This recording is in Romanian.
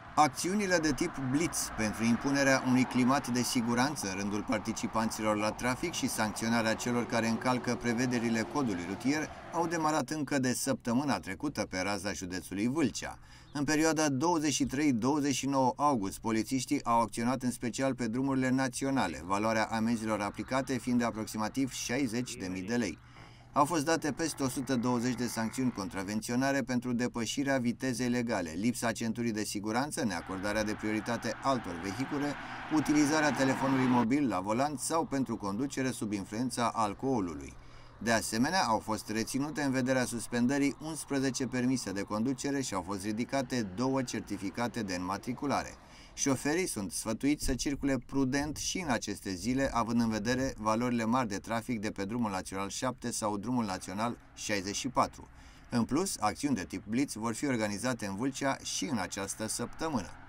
Acțiunile de tip blitz pentru impunerea unui climat de siguranță în rândul participanților la trafic și sancționarea celor care încalcă prevederile codului rutier au demarat încă de săptămâna trecută pe raza județului Vâlcea. În perioada 23-29 august, polițiștii au acționat în special pe drumurile naționale, valoarea amenzilor aplicate fiind de aproximativ 60.000 de lei. Au fost date peste 120 de sancțiuni contravenționare pentru depășirea vitezei legale, lipsa centurii de siguranță, neacordarea de prioritate altor vehicule, utilizarea telefonului mobil la volan sau pentru conducere sub influența alcoolului. De asemenea, au fost reținute în vederea suspendării 11 permise de conducere și au fost ridicate 2 certificate de înmatriculare. Șoferii sunt sfătuiți să circule prudent și în aceste zile, având în vedere valorile mari de trafic de pe drumul național 7 sau drumul național 64. În plus, acțiuni de tip blitz vor fi organizate în Vâlcea și în această săptămână.